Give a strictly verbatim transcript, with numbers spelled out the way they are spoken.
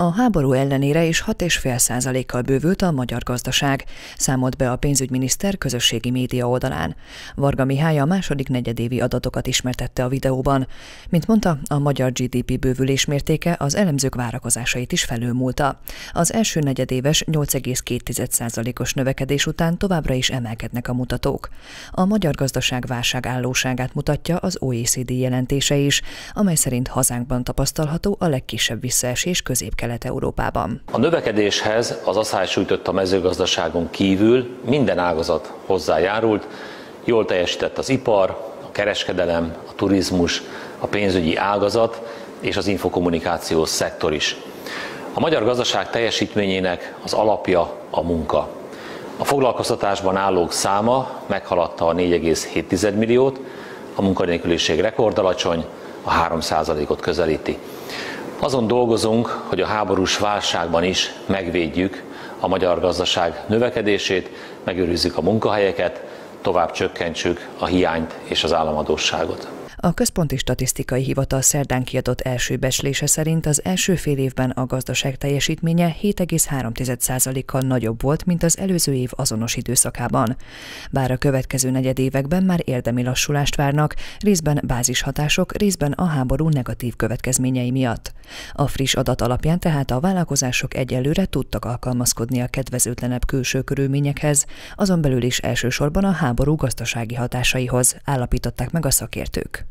A háború ellenére is hat egész öt százalékkal bővült a magyar gazdaság, számolt be a pénzügyminiszter közösségi média oldalán. Varga Mihály a második negyedévi adatokat ismertette a videóban. Mint mondta, a magyar gé dé pé bővülés mértéke az elemzők várakozásait is felülmúlta. Az első negyedéves nyolc egész két százalékos növekedés után továbbra is emelkednek a mutatók. A magyar gazdaság válságállóságát mutatja az o e cé dé jelentése is, amely szerint hazánkban tapasztalható a legkisebb visszaesés Közép-Kelet-Európában. A növekedéshez az aszály sújtotta mezőgazdaságon kívül minden ágazat hozzájárult, jól teljesített az ipar, a kereskedelem, a turizmus, a pénzügyi ágazat és az infokommunikációs szektor is. A magyar gazdaság teljesítményének az alapja a munka. A foglalkoztatásban állók száma meghaladta a négy egész hét milliót, a munkanélküliség rekordalacsony, a három százalékot közelíti. Azon dolgozunk, hogy a háborús válságban is megvédjük a magyar gazdaság növekedését, megőrizzük a munkahelyeket, tovább csökkentsük a hiányt és az államadósságot. A Központi Statisztikai Hivatal szerdán kiadott első becslése szerint az első fél évben a gazdaság teljesítménye hét egész három százalékkal nagyobb volt, mint az előző év azonos időszakában. Bár a következő negyedévekben már érdemi lassulást várnak, részben bázishatások, részben a háború negatív következményei miatt. A friss adat alapján tehát a vállalkozások egyelőre tudtak alkalmazkodni a kedvezőtlenebb külső körülményekhez, azon belül is elsősorban a háború gazdasági hatásaihoz, állapították meg a szakértők.